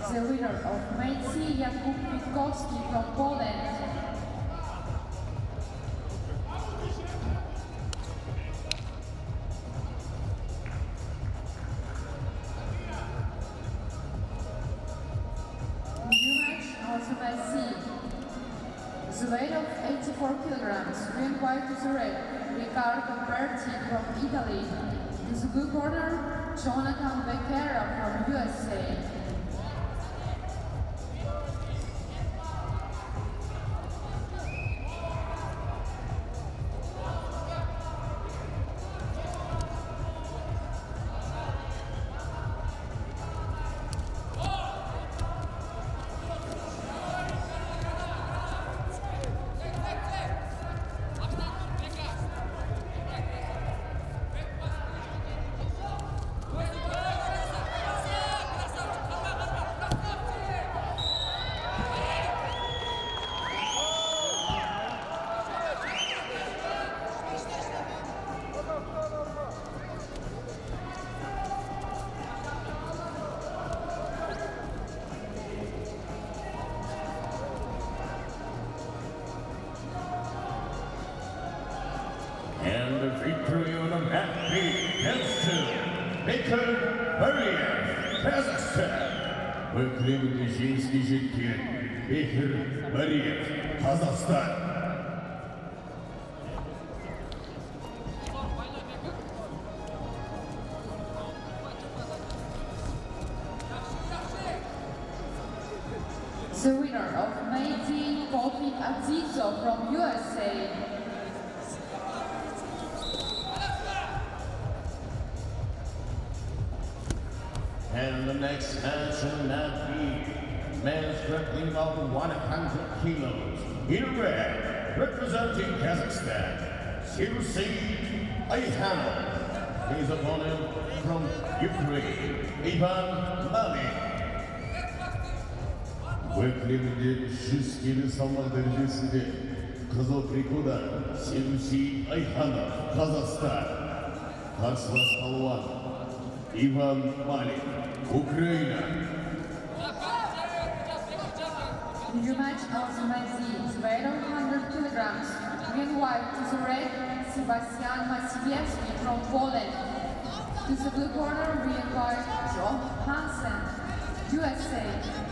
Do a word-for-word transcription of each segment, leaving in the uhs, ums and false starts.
The winner of Maciej Jakub Witkowski from Poland. New match also by C. The weight of eighty-four kilograms, win white to the red, Riccardo Berti from Italy. In the blue corner, Jonathan Becerra from U S A. And the victory on the mat begins to Bekir Bariev, Kazakhstan. Выклеванный женский жидкий Bekir Bariev, Казахстан. The winner of Meiti Tofik Azizo from U S A. And the next match will not be men's wrestling of one hundred kilos. In red, representing Kazakhstan, Sirsi Ayhanov. His opponent from Ukraine, Ivan Malik. Выклеванный жүз келі салмақ дәрежесінде қызыл трикодан Сирси Айханов, Қазақстан. Қарсылас палуан Иван Малик, Украина. New match also by Z, weight of one hundred kilograms, win white to the red, Sebastian Maciejewski from Poland. To the blue corner, we invite John Hansen, U S A.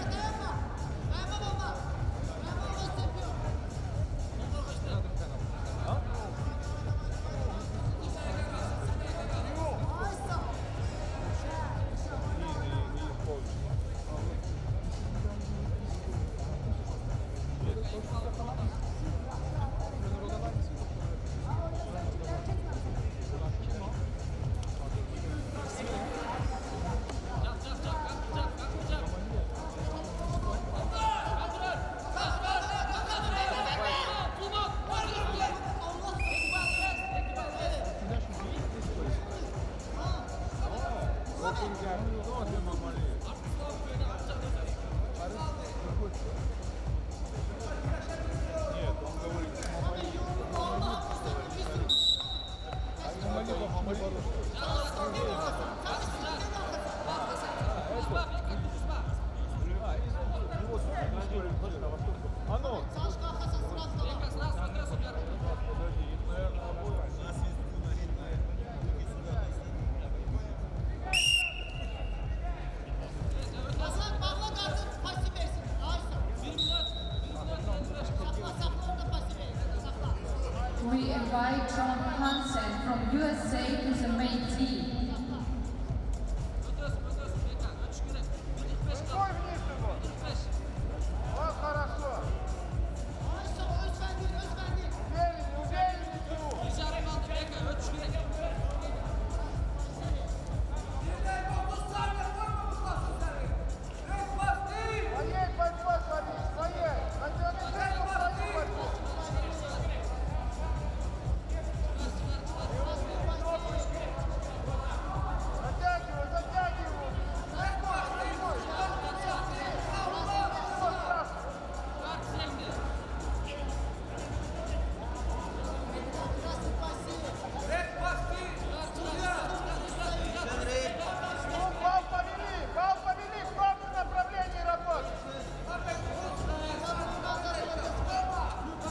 We invite John Hansen from U S A to the main team.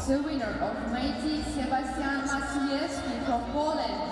The winner of Metis Sebastian Maciejewski from Poland.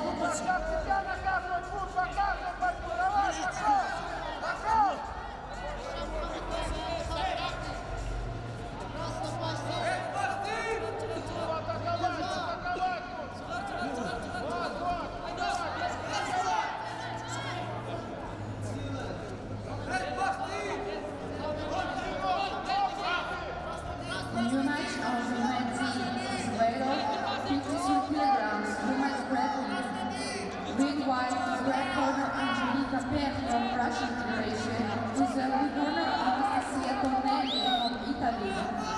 New match on the men's team, weight of fifty-three kilograms, women's grappling. Green white is red corner Angelika Pech from Russian Federation, with the blue corner Anastasia Tonelli from Italy.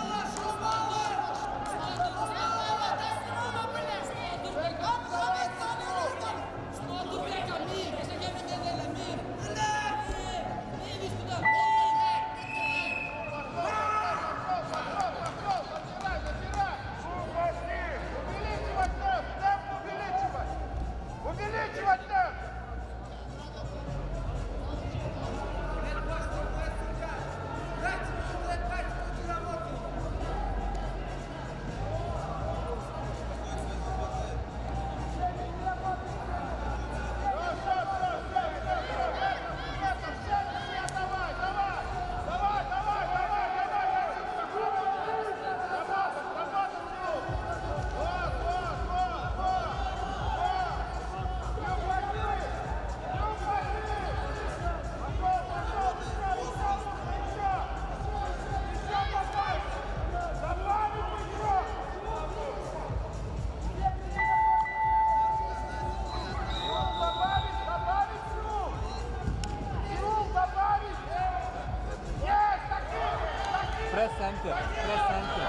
Press center, press center.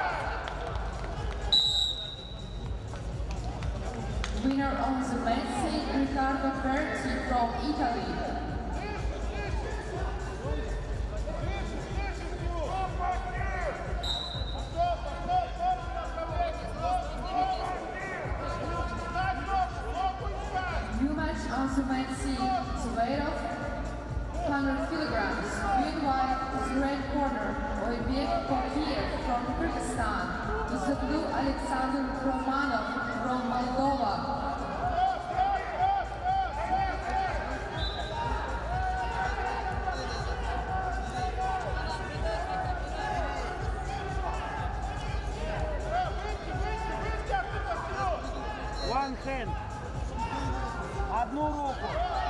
Winner on the men's scene, Riccardo Berti from Italy. New match on the men's scene, the weight of one hundred kilograms, green white is red corner, Oybek Kokiev from Kyrgyzstan, with the blue Alexander Romanov from Moldova. One hand. Одну руку.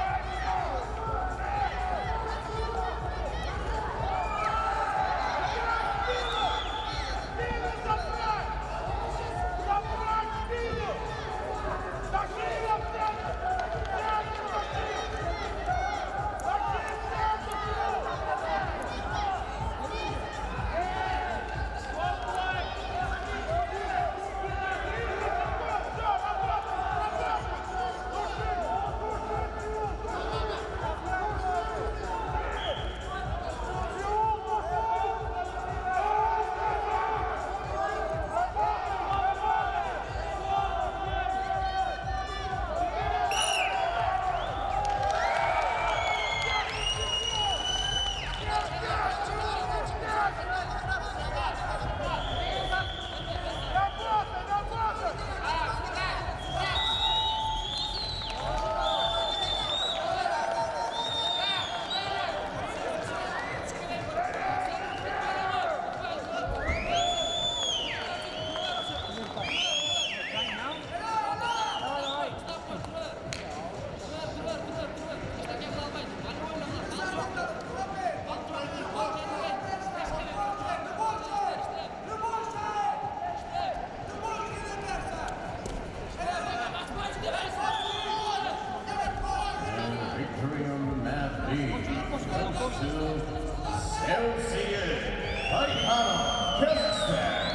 Victory on the mat lead to Celsius Ayhanov, Kazakhstan.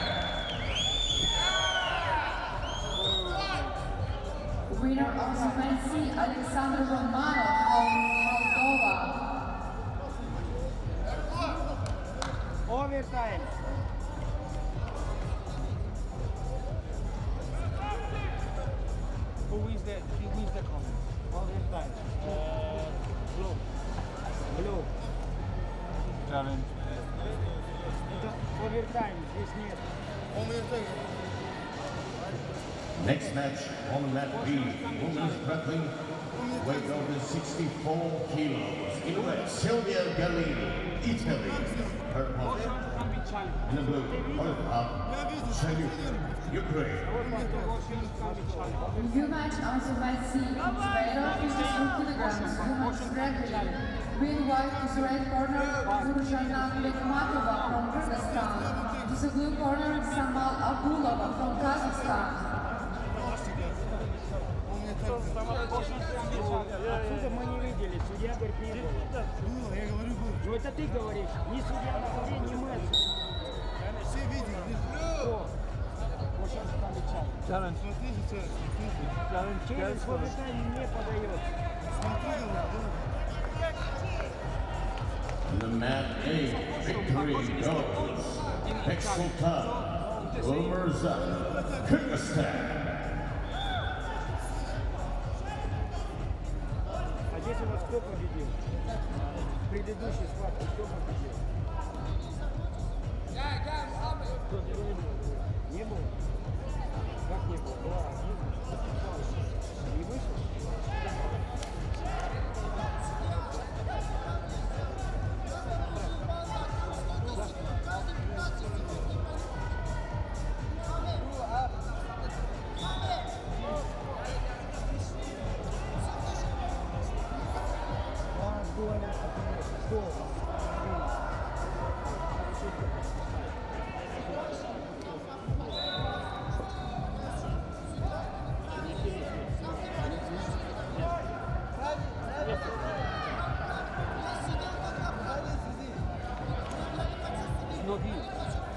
Winner of the men's scene, Alexander Romanov from Moldova. Overtime. Who wins the who wins the comment? Overtime. Uh, blue. Blue. Challenge. Overtime. Здесь нет. Next match on mat B, women's grappling, weight over sixty-four kilos. In red, Silvia Gallini, Italy. Her opponent. In the blue, Olga Shayuk, Ukraine. New match on the mat C, weight of fifty-two kilograms, women's grappling. Green white to the red corner, Nurjana Bekmatova from Kyrgyzstan. To the blue corner, Samal Abdulova from Kazakhstan. Отсюда мы не видели, судья говорит, не было. Ну, я говорю, был. Ну это ты говоришь, ни судья на суде, ни мы. Все видели. Кто? Вот сейчас там чаллендж. Смотрите, смотрите. Чаллендж через ФВК не подает. Смотри, да. The mat A, victory goes Beksultan Umurza, Kyrgyzstan. А здесь у нас кто победил? В предыдущей схватке кто победил? Кто не был? Не был? Как не был? Была один. Не вышел? Ноги.